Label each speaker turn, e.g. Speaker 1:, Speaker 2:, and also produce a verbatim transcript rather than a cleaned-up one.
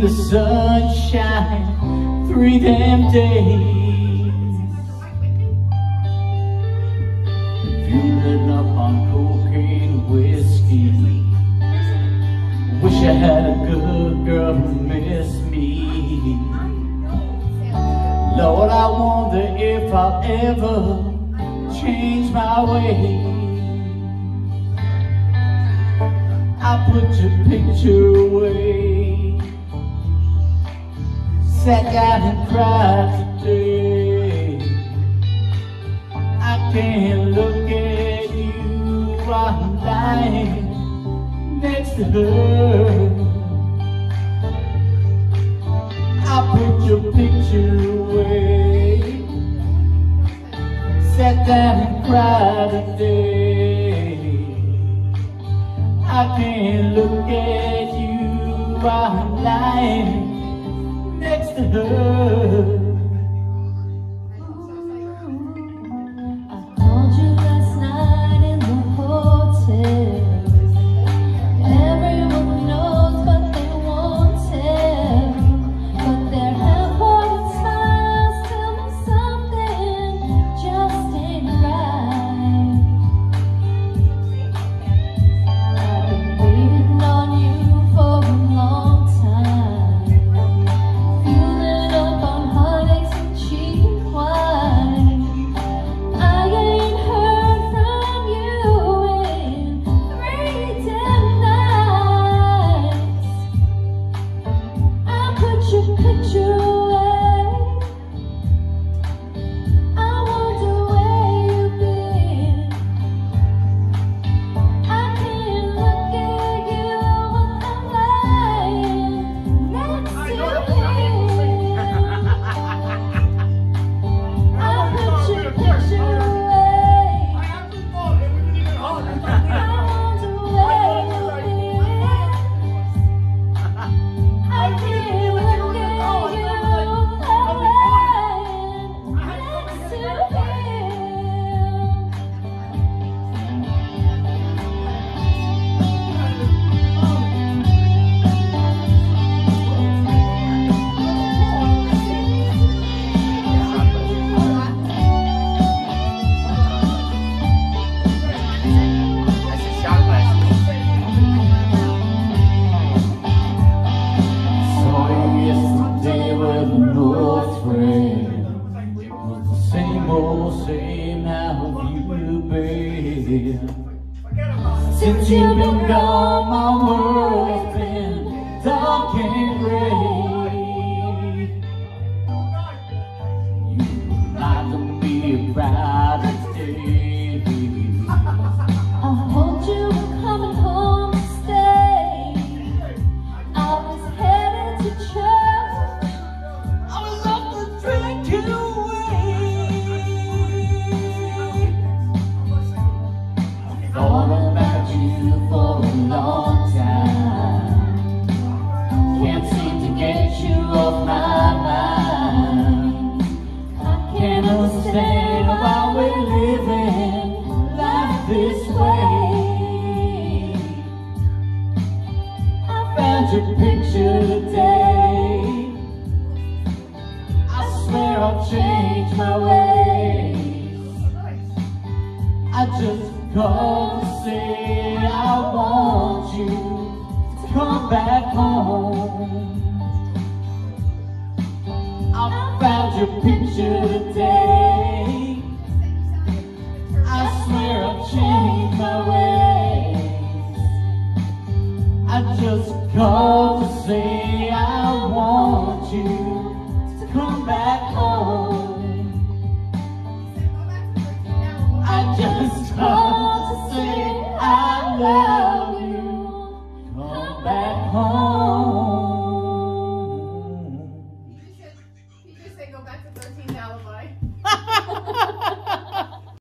Speaker 1: the sunshine three damn days, fueling up on cocaine and whiskey. Wish I had a good girl who missed me. Lord, I wonder if I'll ever change my way. I put your picture away, sat down and cried today. I can't look at you while I'm lying next to her. I put your picture away, sat down and cried today. I can't look at you while I'm lying next to her.
Speaker 2: I called you last night in the hotel. Everyone knows but they won't tell. But their half-hearted smiles tell me something just ain't right. I've been waiting on you for a long time, fueling up on heartaches and cheap wine. I ain't heard from you in three damn nights. I put your picture away, I wonder where you've been. I can't look at you when I'm lying next to him. I put your picture away, I wonder where you've been. I can't look at you lying next to him.
Speaker 1: Saw you yesterday with an old friend. It was the same old same. How have you been? Since you've been gone, my world's been dark and gray. You reminded me of brighter days.
Speaker 2: I hoped you were coming home to stay. I was headed to church,
Speaker 1: I was up to drink it away. Thought about you for a long time. Can't seem to get you off my mind. I can't understand why we're living life this way. I found your picture today. I swear I'll change my ways. I just called to say I want you to come back home. I found your picture today. I swear I'll change my ways. I just called to say I want you